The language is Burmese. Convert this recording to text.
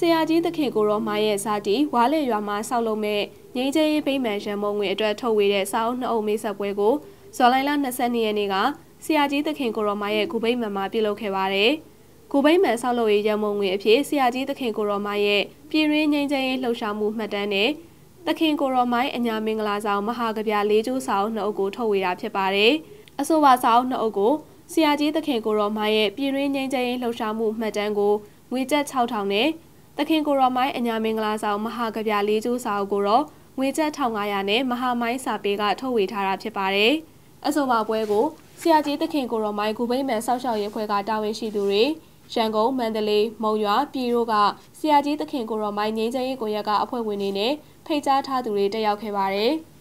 ရာကြီးသခင်ကိုရောမိုင်းရဲ့ဇာတိဝါလေရွာမှာဆောက်လုပ်မဲ့ငိမ့်ကျဲရေးဗိမာန်ရန်မုံငွေအတွက်ထုတ်ဝေတဲ့စာအုပ်2 အုပ်မိတ်ဆက်ပွဲကိုဇွန်လ22 ရက်နေ့ကဆရာကြီးသခင်ကိုရောမိုင်းရဲ့ဂူဗိမာန်မှာပြုလုပ်ခဲ့ပါတယ်။ဂူဗိမာန်ဆောက်လုပ်ရေးရန်မုံငွေအဖြစ်ဆရာကြီးသခင်ကိုရောမိုင်းရဲ့ပြည်တွင်းငိမ့်ကျဲရေးလှုပ်ရှားမှုမှတ်တမ်းနဲ့သခင်ကိုရောမိုင်းအညာမင်္ဂလာဆောင်မဟာကဗျာ၄ ကျိုးစာအုပ်2 အုပ်ကိုထုတ်ဝေတာဖြစ်ပါတယ်။အဆိုပါစာအုပ်2 အုပ်ကိုဆရာကြီးသခင်ကိုရောမိုင်းရဲ့ပြည်တွင်းငိမ့်ကျဲရေးလှုပ်ရှားမှုမှတ်တမ်းကိုငွေကျပ်6000နဲ့သခင်ကိုရောမိုင်းအညာမင်္ဂလာဆောင်မဟာကဗျာ၄ ကျိုးစာအုပ်ကိုတော့ငွေကျပ်1500နဲ့မဟာမိုင်းစာပေကထုတ်ဝေထားတာဖြစ်ပါတယ်။အဆိုပါပွဲကိုဆရာကြီးသခင်ကိုရောမိုင်းဂူဗိမာန်စောက်ရှောက်ရေးအဖွဲ့ကတာဝန်ရှိသူတွေရန်ကုန်မန္တလေးမုံရွာပြည်တို့ကဆရာကြီးသခင်ကိုရောမိုင်းငိမ့်ကျဲရေးကိုရက်ကအဖွဲ့ဝင်တွေနဲ့ဖိတ်ကြားထားသူတွေတက်ရောက်ခဲ့ပါတယ်။